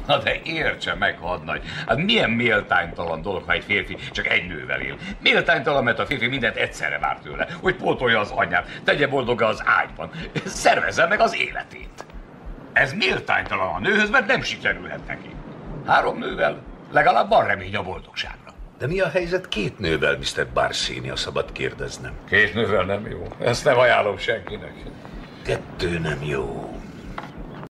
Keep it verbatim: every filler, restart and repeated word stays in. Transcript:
Na de értse meg, hadnagy, hát milyen méltánytalan dolog, ha egy férfi csak egy nővel él. Méltánytalan, mert a férfi mindent egyszerre vár tőle, hogy pótolja az anyját, tegye boldogá az ágyban, szervezze meg az életét. Ez méltánytalan a nőhöz, mert nem sikerülhet neki. Három nővel legalább van remény a boldogságra. De mi a helyzet két nővel, miszter Barsini, a szabad kérdeznem? Két nővel nem jó. Ezt nem ajánlom senkinek. Kettő nem jó.